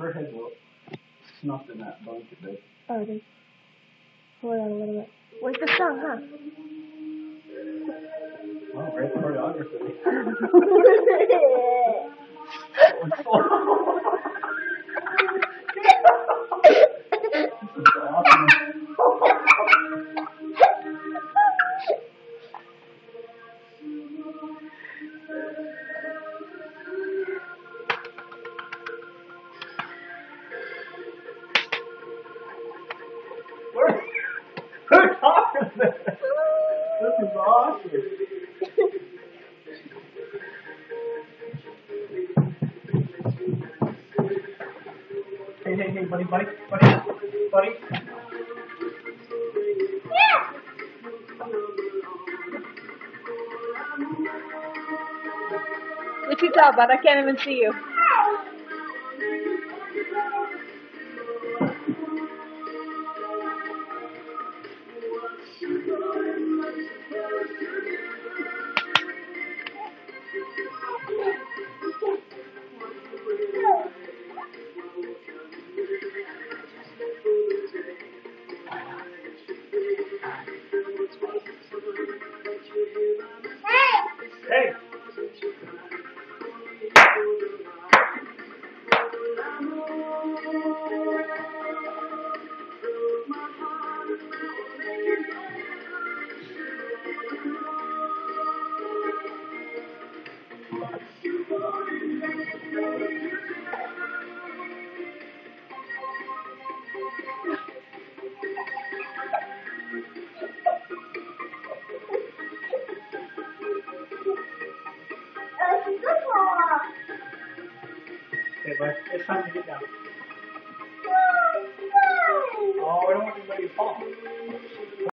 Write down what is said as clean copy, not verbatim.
Her head's snuffed in that blanket bit. Oh, it is. Hold on a little bit. Where's the song, huh? Oh, great choreography. This is awesome. Who talking this? This is awesome. Hey, buddy. Yeah. What you talking about? I can't even see you. Hey. Okay, bud. It's time to get down. Oh, I don't want anybody to fall.